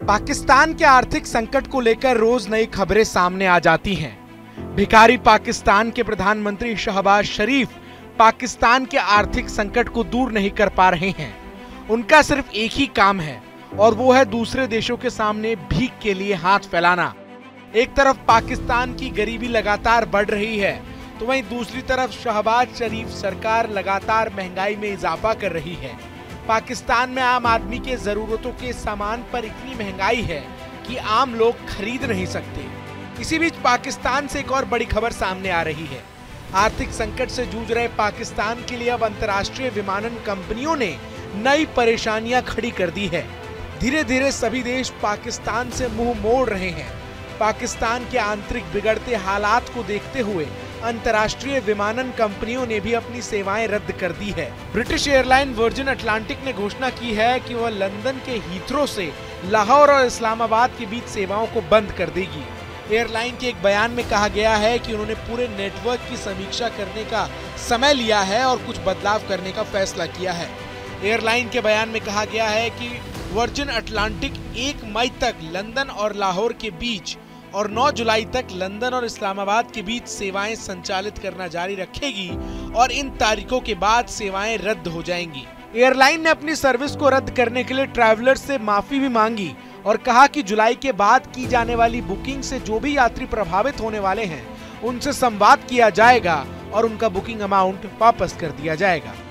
पाकिस्तान के आर्थिक संकट को लेकर रोज नई खबरें सामने आ जाती हैं। भिखारी पाकिस्तान के प्रधानमंत्री शहबाज शरीफ पाकिस्तान के आर्थिक संकट को दूर नहीं कर पा रहे हैं। उनका सिर्फ एक ही काम है और वो है दूसरे देशों के सामने भीख के लिए हाथ फैलाना। एक तरफ पाकिस्तान की गरीबी लगातार बढ़ रही है तो वहीं दूसरी तरफ शहबाज शरीफ सरकार लगातार महंगाई में इजाफा कर रही है। पाकिस्तान में आम आदमी के जरूरतों के सामान पर इतनी महंगाई है कि आम लोग खरीद नहीं सकते। इसी बीच पाकिस्तान से एक और बड़ी खबर सामने आ रही है। आर्थिक संकट से जूझ रहे पाकिस्तान के लिए अब अंतर्राष्ट्रीय विमानन कंपनियों ने नई परेशानियां खड़ी कर दी है। धीरे धीरे सभी देश पाकिस्तान से मुंह मोड़ रहे हैं। पाकिस्तान के आंतरिक बिगड़ते हालात को देखते हुए अंतर्राष्ट्रीय विमानन कंपनियों ने भी अपनी सेवाएं रद्द कर दी है। ब्रिटिश एयरलाइन वर्जिन अटलांटिक ने घोषणा की है कि वह लंदन के हीथ्रो से लाहौर और इस्लामाबाद के बीच सेवाओं को बंद कर देगी। एयरलाइन के एक बयान में कहा गया है कि उन्होंने पूरे नेटवर्क की समीक्षा करने का समय लिया है और कुछ बदलाव करने का फैसला किया है। एयरलाइन के बयान में कहा गया है कि वर्जिन अटलांटिक 1 मई तक लंदन और लाहौर के बीच और 9 जुलाई तक लंदन और इस्लामाबाद के बीच सेवाएं संचालित करना जारी रखेगी और इन तारीखों के बाद सेवाएं रद्द हो जाएंगी। एयरलाइन ने अपनी सर्विस को रद्द करने के लिए ट्रैवलर्स से माफी भी मांगी और कहा कि जुलाई के बाद की जाने वाली बुकिंग से जो भी यात्री प्रभावित होने वाले हैं उनसे संवाद किया जाएगा और उनका बुकिंग अमाउंट वापस कर दिया जाएगा।